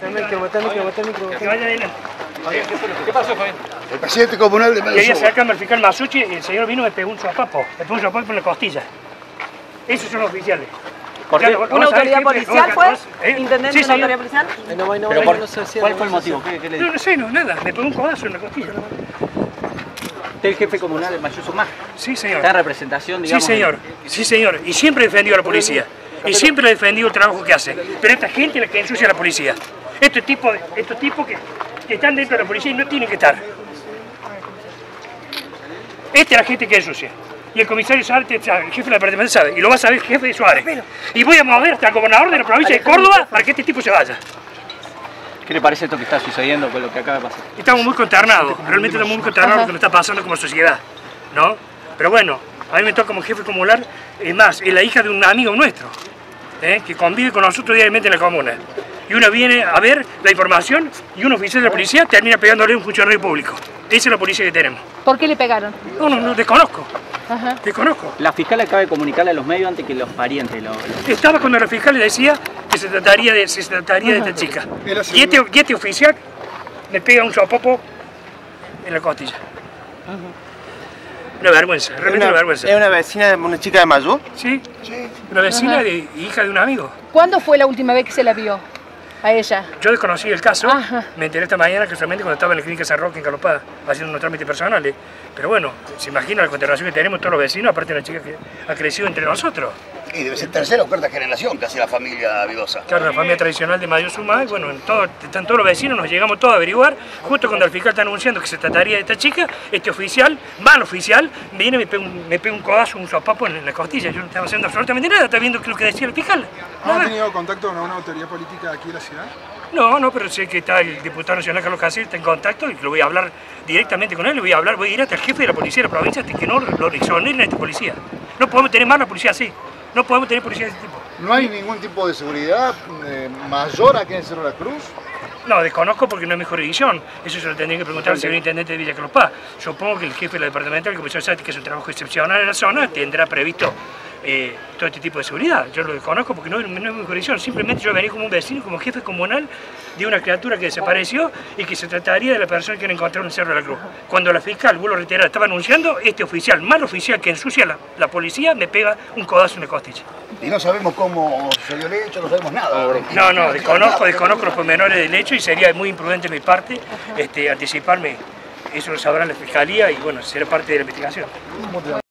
Que vaya adelante. ¿Qué pasó, Fabián? El presidente comunal de Mayo Quería Sur. sacarme al fiscal Masucci y el señor vino y me pegó un sopapo. Me pegó un sopapo en la costilla. Esos son los oficiales. ¿Por qué? Claro, ¿Una autoridad policial fue? ¿Eh? ¿Intendente Sí, de una señor. autoridad policial? ¿Pero cuál fue el motivo? ¿Qué le dijo? No sé, nada. Me pegó un codazo en la costilla. ¿Usted es el jefe comunal de Mayo Sur? Sí, señor. ¿Está en representación, digamos? Sí, señor. Sí, señor. Y siempre he defendido a la policía. Y siempre he defendido el trabajo que hace. Pero esta gente es la que ensucia a la policía. Estos tipos que están dentro de la policía y no tienen que estar. Esta es la gente que ensucia. Y el comisario Suárez, el jefe del departamento sabe. Y lo va a saber el jefe de Suárez. Y voy a mover hasta el gobernador de la provincia de Córdoba para que este tipo se vaya. ¿Qué le parece esto que está sucediendo con lo que acaba de pasar? Estamos muy consternados. Realmente estamos muy consternados con lo que nos está pasando como sociedad. ¿No? Pero bueno, a mí me toca como jefe comunal. Es más, es la hija de un amigo nuestro. Que convive con nosotros diariamente en la comuna. Y uno viene a ver la información y un oficial de la policía termina pegándole a un funcionario público. Esa es la policía que tenemos. ¿Por qué le pegaron? No, desconozco. Ajá. Desconozco. La fiscal acaba de comunicarle a los medios antes que los parientes Estaba cuando la fiscal le decía que se trataría de esta chica. Y este oficial me pega un sopapo en la costilla. Una vergüenza, realmente una vergüenza. ¿Es una vecina, una chica de Mayo? Sí, una vecina de hija de un amigo. ¿Cuándo fue la última vez que se la vio a ella? Yo desconocí el caso, Ajá. me enteré esta mañana casualmente cuando estaba en la clínica San Roque en Calopada, haciendo unos trámites personales. Pero bueno, se imagina la consternación que tenemos todos los vecinos, aparte de una chica que ha crecido entre nosotros. Y debe ser tercera o cuarta generación que hace la familia Vidosa. Claro, la familia tradicional de Mayo Suma, y bueno, están todos los vecinos, nos llegamos todos a averiguar, justo cuando el fiscal está anunciando que se trataría de esta chica, este oficial, mal oficial, viene y me pega un codazo, un sopapo en la costilla. Yo no estaba haciendo absolutamente nada, está viendo lo que decía el fiscal. ¿No ha tenido contacto con alguna autoridad política aquí en la ciudad? No, pero sé que está el diputado nacional Carlos Casillas, está en contacto y que lo voy a hablar directamente con él, voy a ir hasta el jefe de la policía de la provincia hasta que no lo exoneren a esta policía. No podemos tener más la policía así, no podemos tener policía de ese tipo. ¿No hay ningún tipo de seguridad mayor aquí en Cerro de la Cruz? No, desconozco porque no es mi jurisdicción. Eso se lo tendría que preguntar al señor intendente de Villa Carlos Paz. Supongo que el jefe de la departamental, el comisario Sati, que es un trabajo excepcional en la zona, tendrá previsto todo este tipo de seguridad. Yo lo desconozco porque no es mi jurisdicción. Simplemente yo venía como un vecino, como jefe comunal de una criatura que desapareció y que se trataría de la persona que la encontró en el Cerro de la Cruz. Cuando la fiscal, vuelvo a reiterar, estaba anunciando, este oficial, mal oficial que ensucia la policía, me pega un codazo en la costilla. Y no sabemos cómo se dio el hecho, no sabemos nada. No, desconozco los pormenores del hecho y sería muy imprudente de mi parte anticiparme. Eso lo sabrá la fiscalía y bueno, será parte de la investigación.